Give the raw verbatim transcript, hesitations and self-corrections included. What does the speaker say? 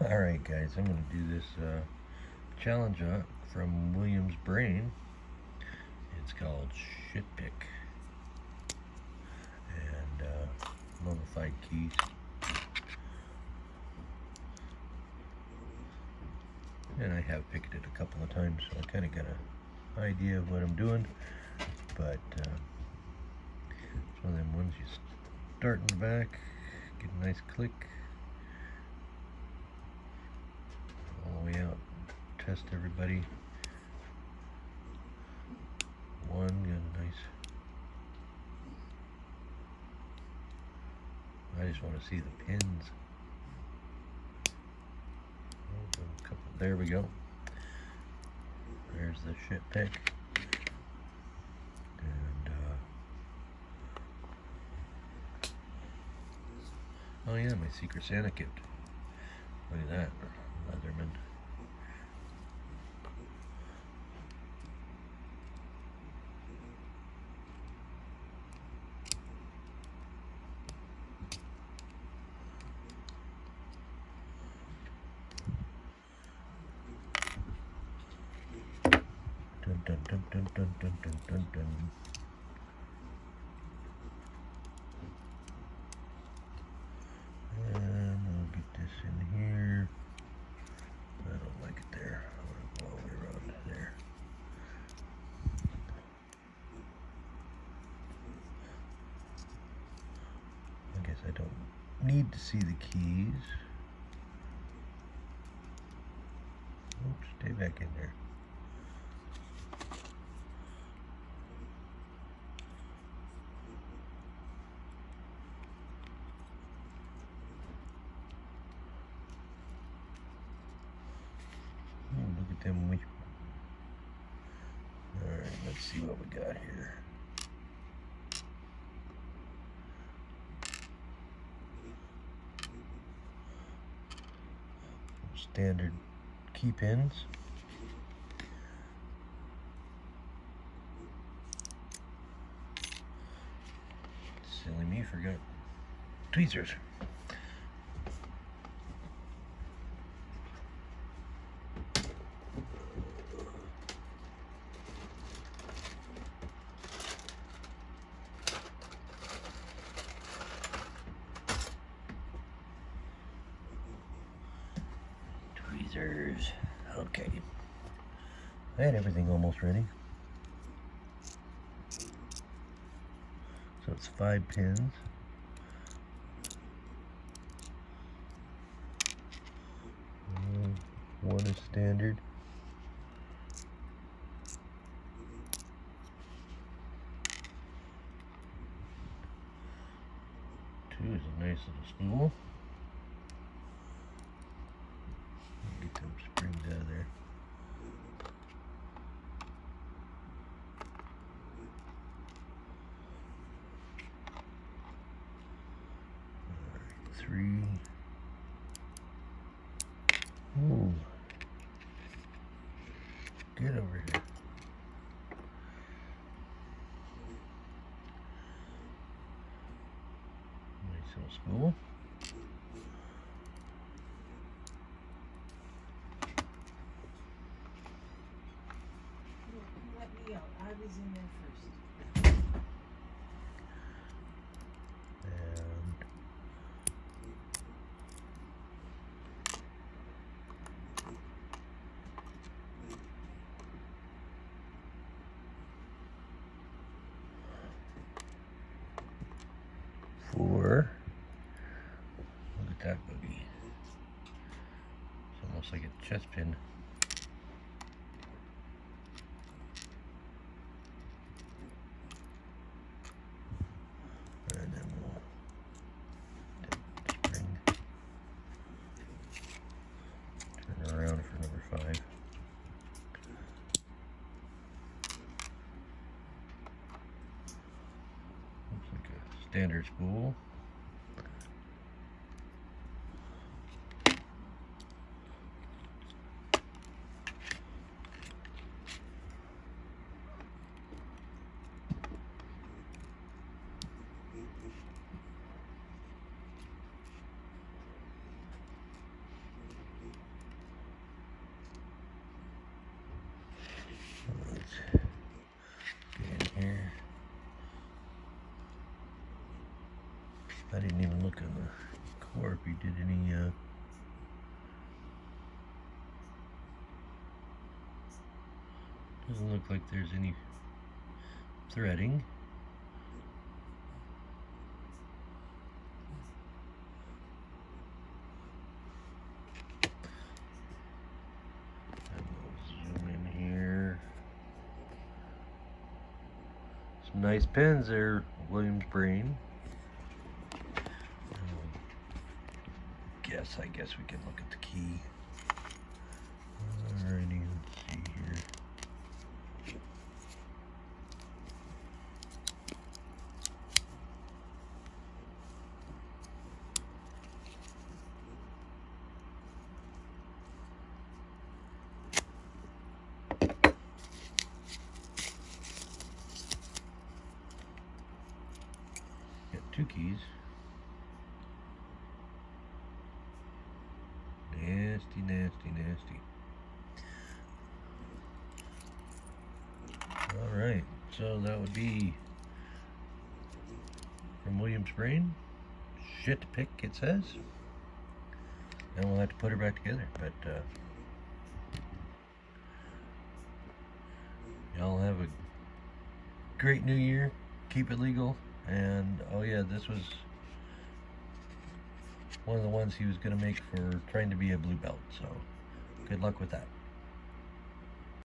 Alright guys, I'm going to do this uh, challenge uh, from Williams Brain. It's called Shit Pick. And uh, modified keys. And I have picked it a couple of times, so I kind of got an idea of what I'm doing. But uh, it's one of them ones you start in the back, get a nice click, all the way out, test everybody. One, got a nice. I just want to see the pins. Oh, a couple. There we go. There's the shit pick. And uh, oh yeah, my Secret Santa gift. Look at that, Leatherman. Dun dun dun dun dun dun dun dun dun. And we'll get this in here. I don't like it there. I want to go all the way around there. I guess I don't need to see the keys. Oops, stay back in there. Oh, look at them. We. All right, let's see what we got here. Standard key pins. Silly me, forgot tweezers. Tweezers. Okay. I had everything almost ready. So it's five pins. One is standard. Two is a nice little spool. Get them springs out of there. Alright, three. Ooh. Get over here. Nice little spool. Let me out. I was in there first. And four. Look at that boogie. It's almost like a chest pin. And then we'll spring. Turn around for number five. Looks like a standard spool. or if he did any uh, doesn't look like there's any threading. And we'll zoom in here. Some nice pins there, Williams Brain. Yes, I guess we can look at the key. Alrighty, let's see here. Got two keys. Nasty, nasty, nasty. Alright, so that would be from Williams Brain. Shit pick, it says. And we'll have to put her back together, but uh, y'all have a great new year. Keep it legal. And oh yeah, this was one of the ones he was going to make for trying to be a blue belt, so good luck with that.